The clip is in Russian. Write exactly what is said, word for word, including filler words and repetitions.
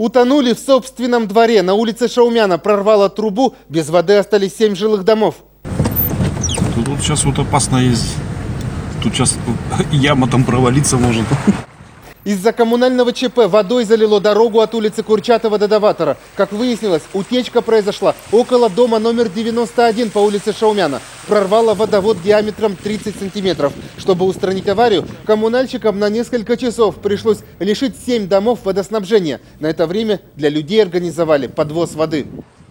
Утонули в собственном дворе. На улице Шаумяна прорвало трубу. Без воды остались семь жилых домов. Тут вот сейчас вот опасно ездить. Тут сейчас яма там провалиться может. Из-за коммунального ЧП водой залило дорогу от улицы Курчатова до Доватора. Как выяснилось, утечка произошла около дома номер девяносто один по улице Шаумяна. Прорвало водовод диаметром тридцать сантиметров. Чтобы устранить аварию, коммунальщикам на несколько часов пришлось лишить семь домов водоснабжения. На это время для людей организовали подвоз воды.